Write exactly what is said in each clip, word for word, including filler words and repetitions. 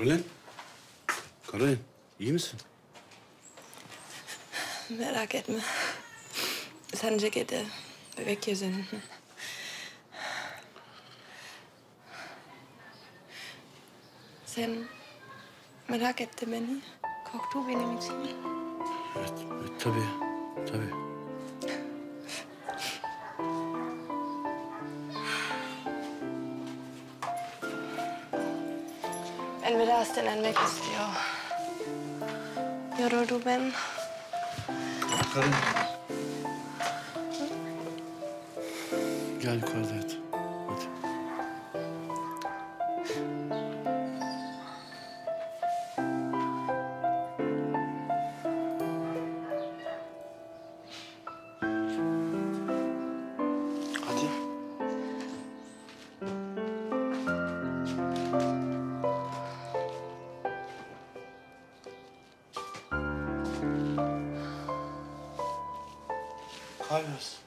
Karolin. Karolin, iyi misin? Merak etme. Sen ceketi bebek yüzün. Sen merak ettin beni. Korktun benim için. Evet, evet tabii. Tabii. Ben biraz dinlenmek istiyor. Yoruldu ben. Karolin. Gel yukarıda yat. Hadi. Hadi. Kaybolsun.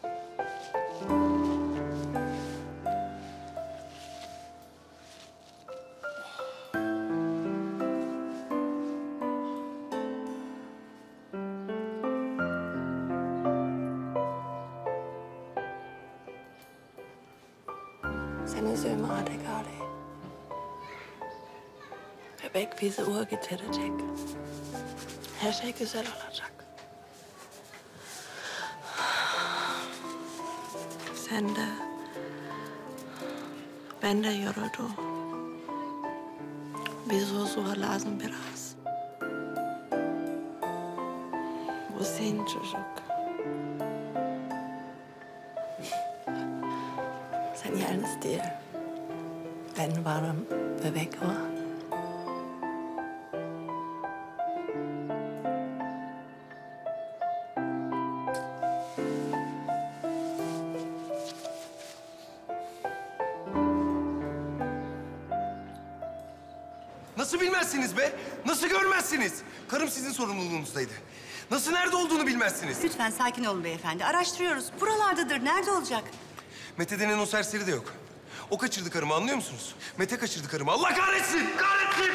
Sen üzülme artık Ali. Bebek bizi uğur getirecek. Her şey güzel olacak. Sen de, ben de yoruldum. Biz huzur lazım biraz. Bu senin çocuk. Sen yalnız değil. Ben varım, bebek var. Nasıl bilmezsiniz be? Nasıl görmezsiniz? Karım sizin sorumluluğunuzdaydı. Nasıl nerede olduğunu bilmezsiniz? Lütfen sakin olun beyefendi. Araştırıyoruz. Buralardadır. Nerede olacak? Mete denen o serseri de yok. O kaçırdı karımı, anlıyor musunuz? Mete kaçırdı karımı. Allah kahretsin! Kahretsin!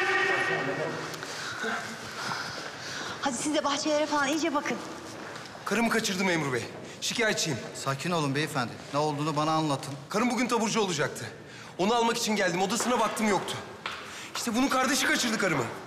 Hadi siz de bahçelere falan iyice bakın. Karımı kaçırdı memur bey. Şikayetçiyim. Sakin olun beyefendi. Ne olduğunu bana anlatın. Karım bugün taburcu olacaktı. Onu almak için geldim. Odasına baktım, yoktu. İşte bunun kardeşi kaçırdı karımı.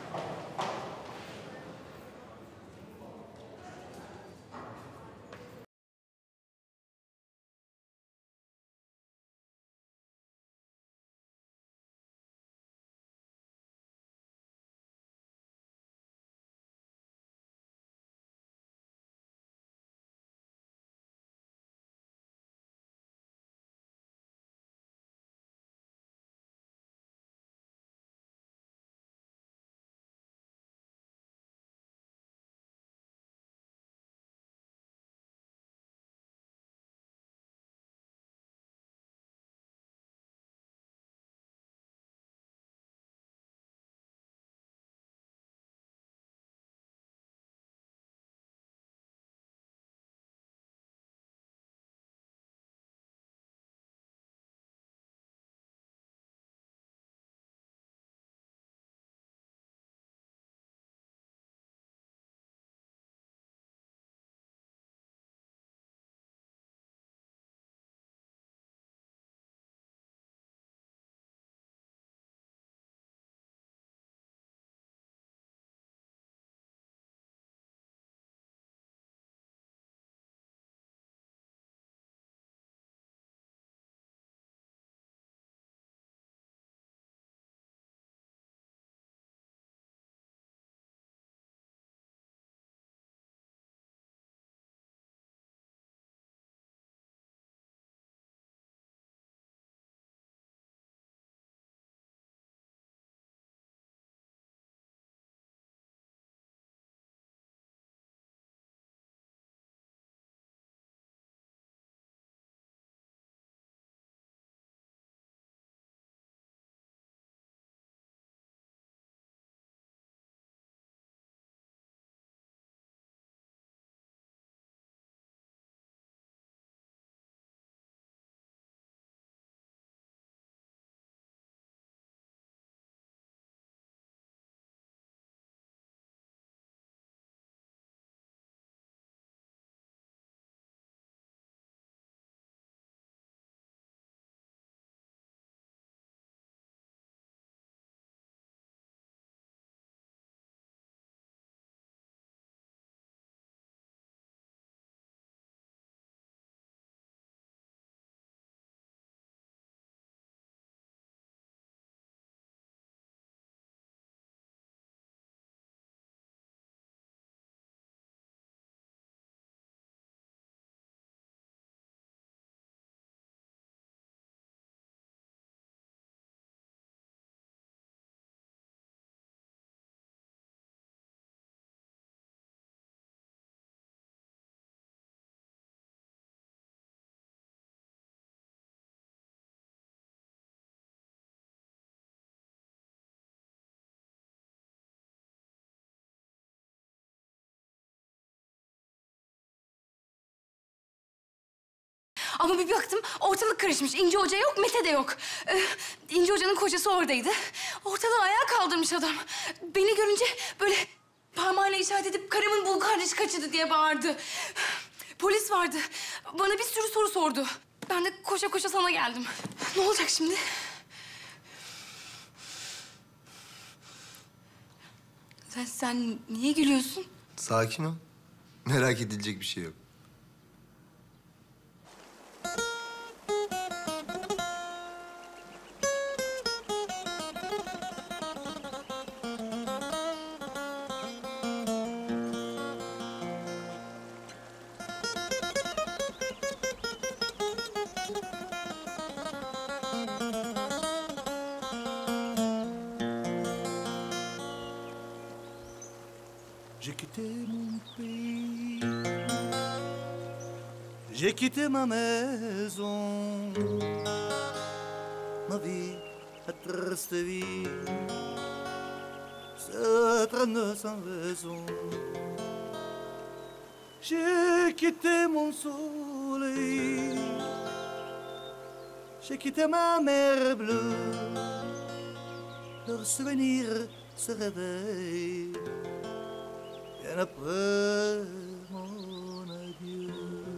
Ama bir baktım ortalık karışmış. İnci Hoca yok, Mete de yok. Ee, İnci Hoca'nın kocası oradaydı. Ortalığı ayağa kaldırmış adam. Beni görünce böyle parmağıyla işaret edip karımın bul kardeşi kaçırdı diye bağırdı. Polis vardı. Bana bir sürü soru sordu. Ben de koşa koşa sana geldim. Ne olacak şimdi? Sen, sen niye gülüyorsun? Sakin ol. Merak edilecek bir şey yok. J'ai quitté mon pays, j'ai quitté ma maison, ma vie, la triste vie, se traîne sans raison. J'ai quitté mon soleil, j'ai quitté ma mer bleue, leur souvenir se réveille. Bien après mon adieu.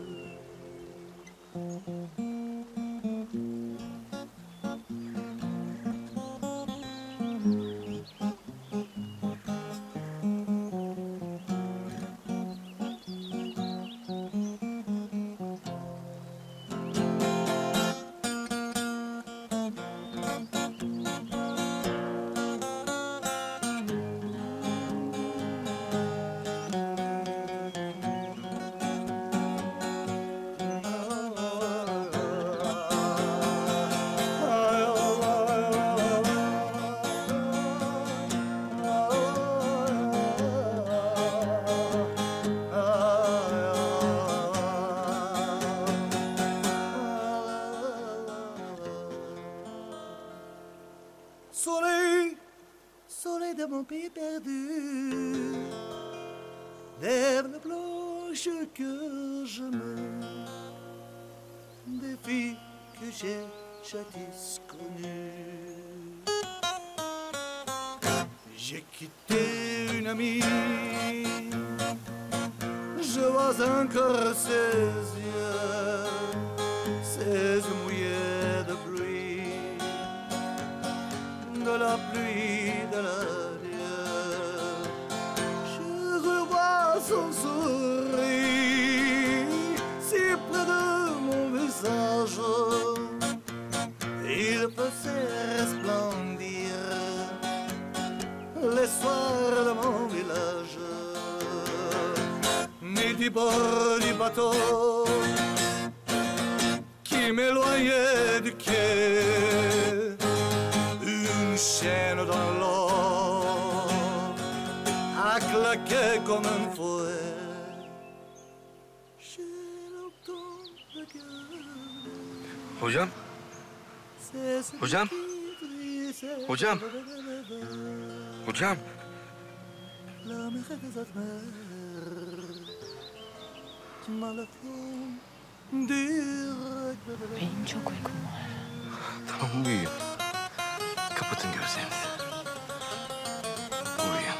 Soleil, soleil de mon pays perdu, lève la blanche que j'aime, des filles que j'ai jadis connues. J'ai quitté une amie, je vois encore ses yeux, ses yeux mouillés de pluie. De la pluie, de l'adieu, je revois son sourire si près de mon visage. Il faisait resplendir les soirs de mon village. Ni du bord du bateau qui m'éloignait du quai, une chaîne dans l'eau a claqué comme un fouet. J'ai longtemps regardé Hocam, ces Hocam? cicatrices. Hocam? hocam. La mer des affaires, malafon direct. Benim çok uykum var. Tamam, uyuyun. Kapatın gözlerinizi. Uyuyun.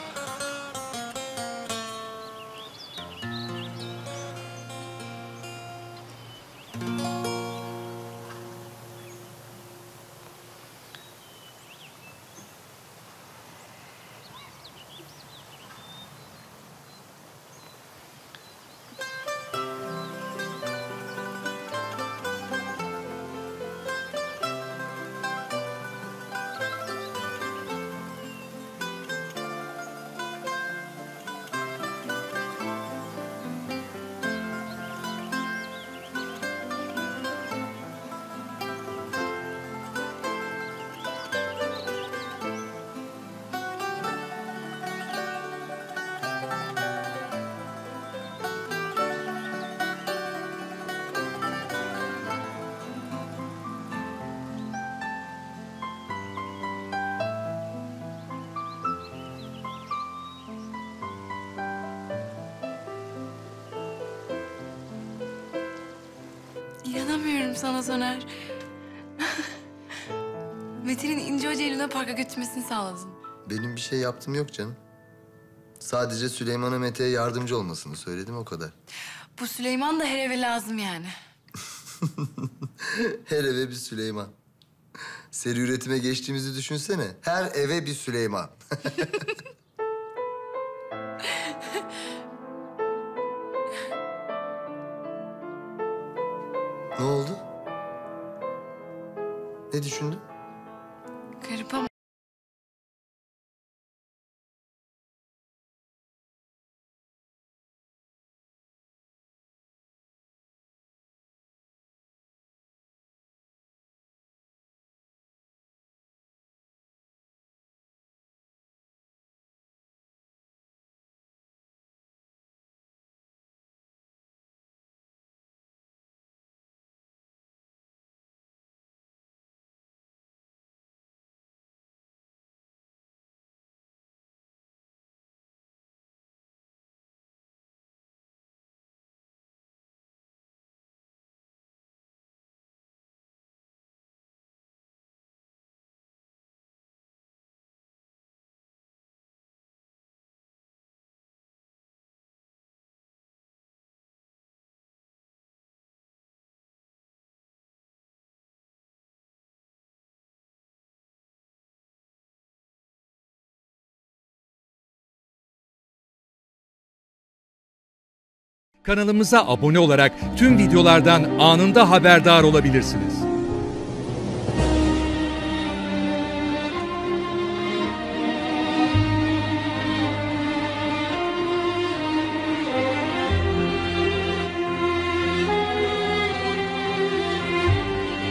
ederim sana Soner. Metin'in İnci Hoca Luna Park'a götürmesini sağladın. Benim bir şey yaptım yok canım. Sadece Süleyman'a Mete'ye yardımcı olmasını söyledim o kadar. Bu Süleyman da her eve lazım yani. Her eve bir Süleyman. Seri üretime geçtiğimizi düşünsene. Her eve bir Süleyman. Ne oldu? Ne düşündün? Garip ama. Kanalımıza abone olarak tüm videolardan anında haberdar olabilirsiniz.